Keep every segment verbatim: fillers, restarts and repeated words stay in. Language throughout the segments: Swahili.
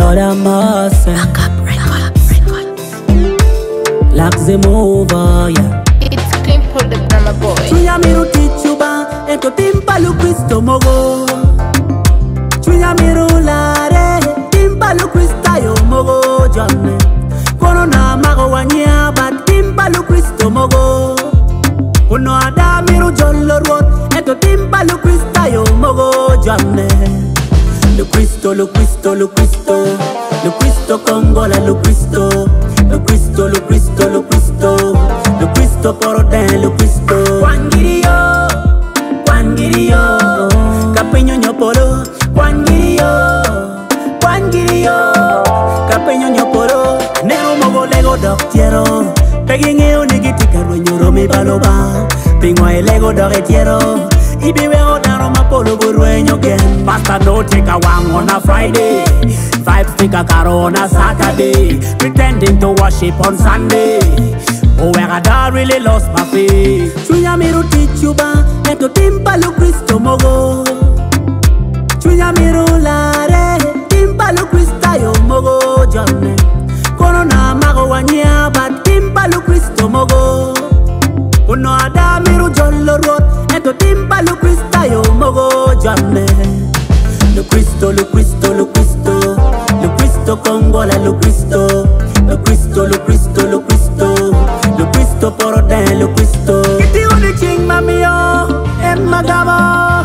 Lord have mercy. Like the mover, yeah. It's clean for the drama boy. Chunya miru tichuba, eto timpa lu Cristo mogo. Chunya miru lare, timpa lu Cristo yo mogo jonne. Kono na mago wanya, but timpa lu Cristo mogo. Kono ada miru jollo ruot, eto timpa lu Cristo yo mogo jonne. Lu Cristo, lu Cristo, lu Cristo, lu Cristo Congola, lu Cristo, lu Cristo, lu Cristo, lu Cristo, lu Cristo Poroten, lu Cristo. Quangirio, Quangirio, Capeño ñoporo, Quangirio, Quangirio, Capeño ñoporo, Nero mogo lego doctiero, Peguineo nigitica ruñoro mi baloba, Pingo el lego doretiero. Ibi we out na ma polo buruenyo again. Pastor no take a wang on a Friday, vibes take a caro on a Saturday, pretending to worship on Sunday. Oh, where I really lost my faith. Chunya miru tichuba, eto timpa lu Cristo mogo. Chunya miru lare, timpa lu Cristo yo mogo jonne. Kono na mago wanya, but timpa lu Cristo mogo. Kono ada miru jollo road, eto timpa lu Cristo yo mogo jonne. Lu Cristo, lu Cristo, lu Cristo, lu Cristo Congola, lu Cristo, lu Cristo, lu Cristo, lu Cristo, lu Cristo Poroten, lu Cristo. Kiti uni ching mami yo, em magamo.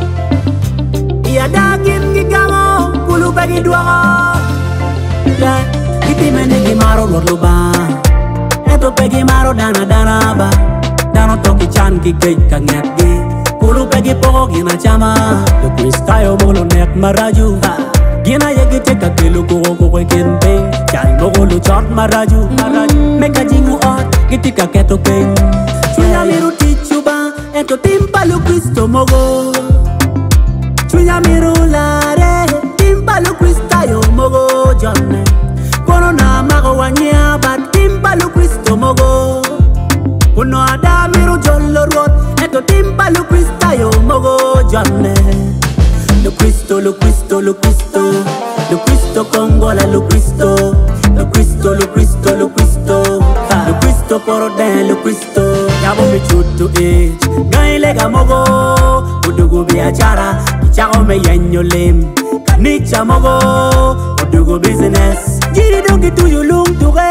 Iya dagim gigamo, kulu bagi dua. La, kiti menegi maro lorluba, eto pegi maro dana dana ba. Dano toki chan ki gej kanget gi, kulu pegi poko gina chama. Lu Cristo yo molo nek maraju, gina yegi teka kilu koko koko kinping. Jal mogo lu chot maraju, maraju. Meka jingu ot, gitika keto ping. Chunya miru tichuba, eto timpa lu Cristo mogo. Chunya miru lare, timpa lu Cristo yo mogo jonne. Kono na mago wanya, but timpa lu Cristo mogo. Kono ada miru jollo ruot, eto timpa lu Cristo yo mogo jonne. Lu Cristo, lu Cristo, lu Cristo, lu Cristo Congola, lu Cristo, lu Cristo, lu Cristo, lu Cristo, lu Cristo Poroten, lu Cristo. Yabo mi chutu age, gai lega mogo, udugu biachara, ichako me yenyo lim, kanicha mogo, udugu business. Jiri dongi tu yulung tuge,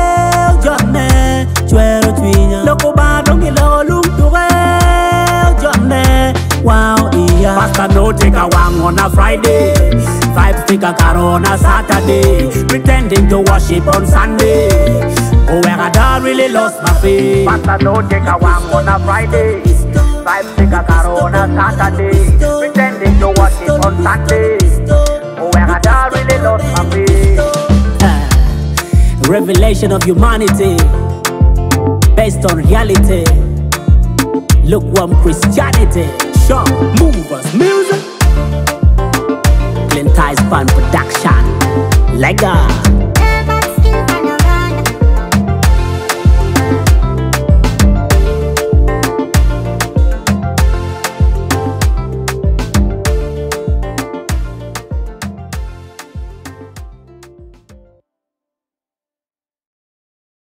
jonne, chuero twinya. Loko ba dongi lo lung tuge, jonne, wow iya. Pastor no take a wang on a Friday, vibes take a caro on a Saturday, pretending to worship on Sunday. Oh, where I really lost my faith. Pastor no take a wang on a Friday, vibes take a caro on a Saturday, pretending to worship on Sunday. Oh, where I really lost my faith. uh, Revelation of humanity, based on reality. Lukewarm Christianity. Show movers music. Clint Ties Band Production. Lega.